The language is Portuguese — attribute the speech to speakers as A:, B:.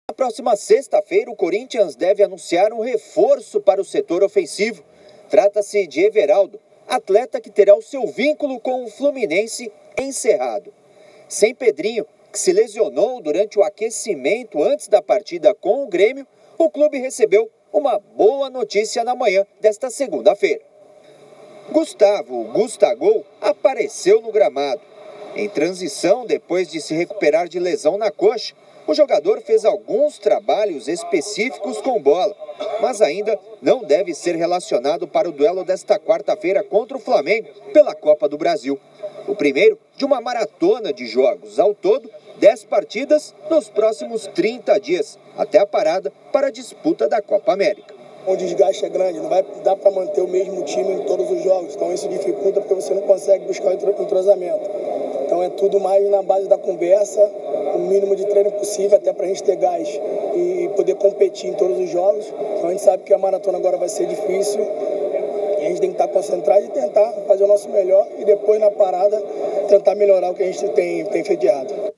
A: Na próxima sexta-feira, o Corinthians deve anunciar um reforço para o setor ofensivo. Trata-se de Everaldo, atleta que terá o seu vínculo com o Fluminense encerrado. Sem Pedrinho, que se lesionou durante o aquecimento antes da partida com o Grêmio, o clube recebeu uma boa notícia na manhã desta segunda-feira. Gustavo Gustagol apareceu no gramado. Em transição, depois de se recuperar de lesão na coxa, o jogador fez alguns trabalhos específicos com bola, mas ainda não deve ser relacionado para o duelo desta quarta-feira contra o Flamengo pela Copa do Brasil. O primeiro de uma maratona de jogos. Ao todo, 10 partidas nos próximos 30 dias, até a parada para a disputa da Copa América.
B: O desgaste é grande, não vai dar para manter o mesmo time em todos os jogos, então isso dificulta porque você não consegue buscar o entrosamento. Então é tudo mais na base da conversa, o mínimo de treino possível até para a gente ter gás e poder competir em todos os jogos. Então a gente sabe que a maratona agora vai ser difícil e a gente tem que estar concentrado e tentar fazer o nosso melhor e depois na parada tentar melhorar o que a gente tem feito de errado.